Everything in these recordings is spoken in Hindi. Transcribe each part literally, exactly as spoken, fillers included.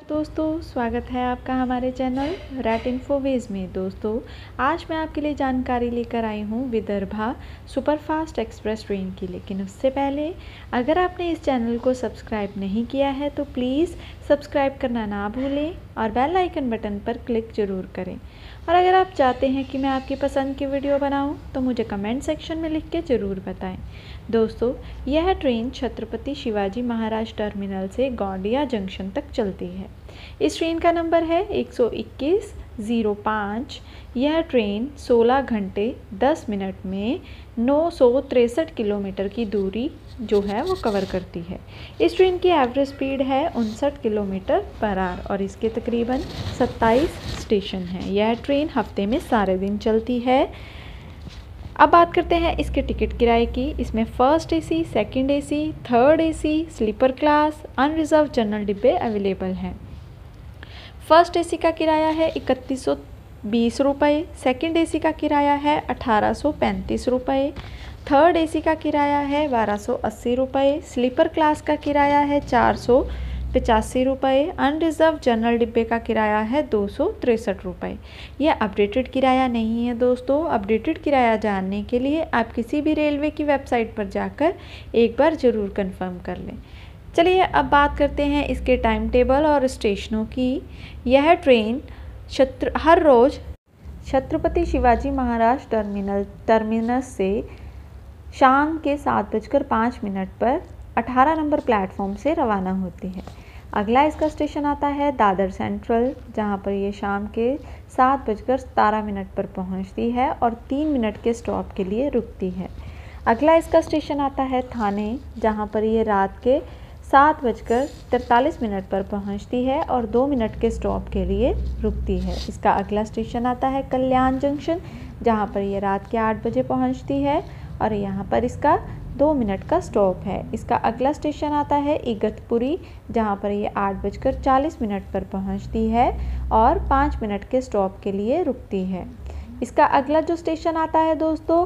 दोस्तों, स्वागत है आपका हमारे चैनल रैट इन्फोवेज में। दोस्तों, आज मैं आपके लिए जानकारी लेकर आई हूँ विदर्भा सुपरफास्ट एक्सप्रेस ट्रेन की। लेकिन उससे पहले अगर आपने इस चैनल को सब्सक्राइब नहीं किया है तो प्लीज़ सब्सक्राइब करना ना भूलें और बेल आइकन बटन पर क्लिक ज़रूर करें। और अगर आप चाहते हैं कि मैं आपकी पसंद की वीडियो बनाऊं तो मुझे कमेंट सेक्शन में लिख के ज़रूर बताएं। दोस्तों, यह ट्रेन छत्रपति शिवाजी महाराज टर्मिनल से गौंडिया जंक्शन तक चलती है। इस ट्रेन का नंबर है एक सौ इक्कीस ज़ीरो पाँच। यह ट्रेन सोलह घंटे दस मिनट में नौ सौ तिरसठ किलोमीटर की दूरी जो है वो कवर करती है। इस ट्रेन की एवरेज स्पीड है उनसठ किलोमीटर पर आवर और इसके तकरीबन सत्ताईस स्टेशन हैं। यह ट्रेन हफ्ते में सारे दिन चलती है। अब बात करते हैं इसके टिकट किराए की। इसमें first AC, second AC, third AC, sleeper class, unreserved general डिब्बे अवेलेबल हैं। फ़र्स्ट एसी का किराया है इकतीस सौ बीस रुपये, सेकेंड एसी का किराया है अठारह सौ पैंतीस रुपये, थर्ड एसी का किराया है बारह सौ अस्सी रुपये, स्लीपर क्लास का किराया है चार सौ पचासी रुपये, अनरिजर्व जनरल डिब्बे का किराया है दो सौ तिरसठ रुपये। यह अपडेटेड किराया नहीं है दोस्तों। अपडेटेड किराया जानने के लिए आप किसी भी रेलवे की वेबसाइट पर जाकर एक बार ज़रूर कंफर्म कर लें। चलिए अब बात करते हैं इसके टाइम टेबल और स्टेशनों की। यह ट्रेन छत्र हर रोज़ छत्रपति शिवाजी महाराज टर्मिनल टर्मिनस से शाम के सात बजकर पाँच मिनट पर अठारह नंबर प्लेटफॉर्म से रवाना होती है। अगला इसका स्टेशन आता है दादर सेंट्रल, जहां पर ये शाम के सात बजकर सतारह मिनट पर पहुंचती है और तीन मिनट के स्टॉप के लिए रुकती है। अगला इसका स्टेशन आता है थाने, जहां पर ये रात के सात बजकर तिरतालीस मिनट पर पहुंचती है और दो मिनट के स्टॉप के लिए रुकती है। इसका अगला स्टेशन आता है कल्याण जंक्शन, जहां पर ये रात के आठ बजे पहुंचती है और यहाँ पर इसका दो मिनट का स्टॉप है। इसका अगला स्टेशन आता है इगतपुरी, जहाँ पर ये आठ बजकर चालीस मिनट पर पहुँचती है और पाँच मिनट के स्टॉप के लिए रुकती है। इसका अगला जो स्टेशन आता है दोस्तों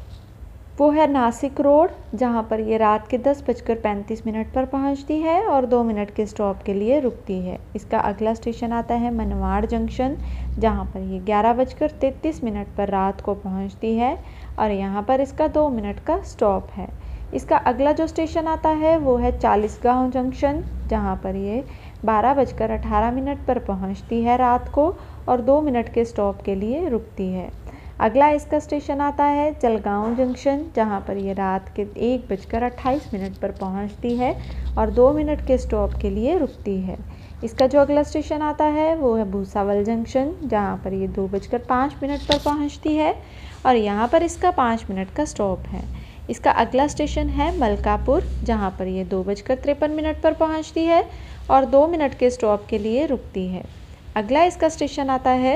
वो है नासिक रोड, जहाँ पर ये रात के दस बजकर पैंतीस मिनट पर पहुँचती है और दो मिनट के स्टॉप के लिए रुकती है। इसका अगला स्टेशन आता है मनवाड़ जंक्शन, जहाँ पर ये ग्यारह बजकर तैंतीस मिनट पर रात को पहुँचती है और यहाँ पर इसका दो मिनट का स्टॉप है। इसका अगला जो स्टेशन आता है वो है चालीसगांव जंक्शन, जहाँ पर ये बारह बजकर अठारह मिनट पर पहुँचती है रात को और दो मिनट के स्टॉप के लिए रुकती है। अगला इसका स्टेशन आता है जलगांव जंक्शन, जहाँ पर ये रात के एक बजकर अट्ठाईस मिनट पर पहुँचती है और दो मिनट के स्टॉप के लिए रुकती है। इसका जो अगला स्टेशन आता है वो है भूसावल जंक्शन, जहाँ पर ये दो बजकर पाँच मिनट पर पहुँचती है और यहाँ पर इसका पाँच मिनट का स्टॉप है। इसका अगला स्टेशन है मलकापुर, जहाँ पर ये दो बजकर तिरपन मिनट पर पहुँचती है और दो मिनट के स्टॉप के लिए रुकती है। अगला इसका स्टेशन आता है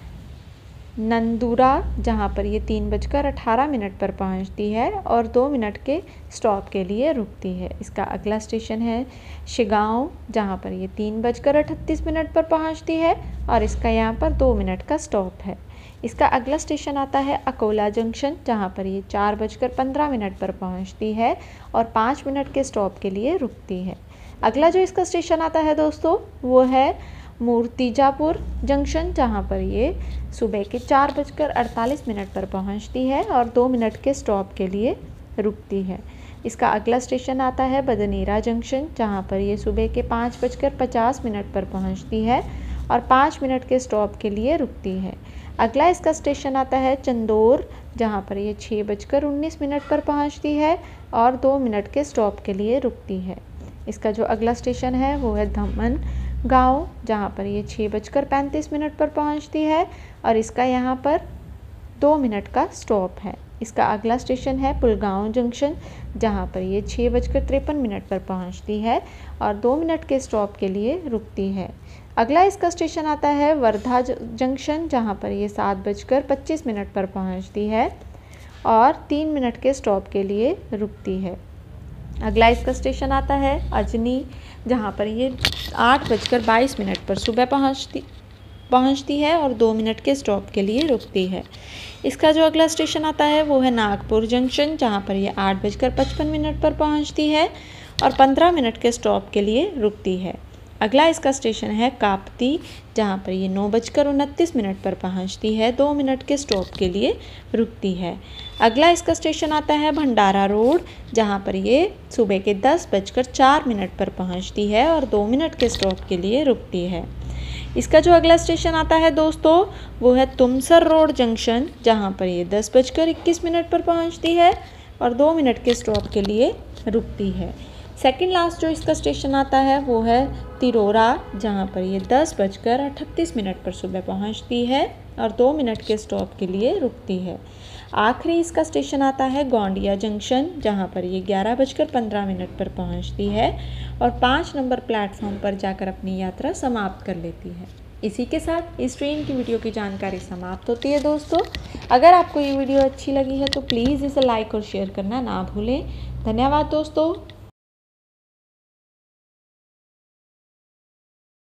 नंदूरा, जहाँ पर ये तीन बजकर अठारह मिनट पर पहुँचती है और दो मिनट के स्टॉप के लिए रुकती है। इसका अगला स्टेशन है शिगांव, जहाँ पर ये तीन बजकर अठतीस मिनट पर पहुँचती है और इसका यहाँ पर दो मिनट का स्टॉप है। इसका अगला स्टेशन आता है अकोला जंक्शन, जहाँ पर ये चार बजकर पंद्रह मिनट पर पहुँचती है और पाँच मिनट के स्टॉप के लिए रुकती है। अगला जो इसका स्टेशन आता है दोस्तों वो है मूर्तिजापुर जंक्शन, जहाँ पर ये सुबह के चार बजकर अड़तालीस मिनट पर पहुँचती है और दो मिनट के स्टॉप के लिए रुकती है। इसका अगला स्टेशन आता है बदनेरा जंक्शन, जहाँ पर ये सुबह के पाँच बजकर पचास मिनट पर पहुँचती है और पाँच मिनट के स्टॉप के लिए रुकती है। अगला इसका स्टेशन आता है चंदौर, जहाँ पर ये छः बजकर उन्नीस मिनट पर पहुँचती है और दो मिनट के स्टॉप के लिए रुकती है। इसका जो अगला स्टेशन है वो है धमन गाँव, जहाँ पर ये छः बजकर पैंतीस मिनट पर पहुँचती है और इसका यहाँ पर दो मिनट का स्टॉप है। इसका अगला स्टेशन है पुलगांव जंक्शन, जहाँ पर ये छः बजकर तिरपन मिनट पर पहुँचती है और दो मिनट के स्टॉप के लिए रुकती है। अगला इसका स्टेशन आता है वर्धा जंक्शन, जहाँ पर ये सात बजकर पच्चीस मिनट पर पहुँचती है और तीन मिनट के स्टॉप के लिए रुकती है। अगला इसका स्टेशन आता है अजनी, जहाँ पर ये आठ बजकर बाईस मिनट पर सुबह पहुँचती पहुँचती है और दो मिनट के स्टॉप के लिए रुकती है। इसका जो अगला स्टेशन आता है वो है नागपुर जंक्शन, जहाँ पर ये आठ बजकर पचपन मिनट पर पहुँचती है और पंद्रह मिनट के स्टॉप के लिए रुकती है। अगला इसका स्टेशन है कापती, जहाँ पर ये नौ बजकर उनतीस मिनट पर पहुँचती है, दो मिनट के स्टॉप के लिए रुकती है। अगला इसका स्टेशन आता है भंडारा रोड, जहाँ पर ये सुबह के दस बजकर चार मिनट पर पहुँचती है और दो मिनट के स्टॉप के लिए रुकती है। इसका जो अगला स्टेशन आता है दोस्तों वो है तुमसर रोड जंक्शन, जहाँ पर ये दस बजकर इक्कीस मिनट पर पहुँचती है और दो मिनट के स्टॉप के लिए रुकती है। सेकंड लास्ट जो इसका स्टेशन आता है वो है तिरोरा, जहाँ पर ये दस बजकर अड़तीस मिनट पर सुबह पहुँचती है और दो मिनट के स्टॉप के लिए रुकती है। आखिरी इसका स्टेशन आता है गोंडिया जंक्शन, जहाँ पर ये ग्यारह बजकर पंद्रह मिनट पर पहुँचती है और पाँच नंबर प्लेटफॉर्म पर जाकर अपनी यात्रा समाप्त कर लेती है। इसी के साथ इस ट्रेन की वीडियो की जानकारी समाप्त होती है दोस्तों। अगर आपको ये वीडियो अच्छी लगी है तो प्लीज़ इसे लाइक और शेयर करना ना भूलें। धन्यवाद दोस्तों।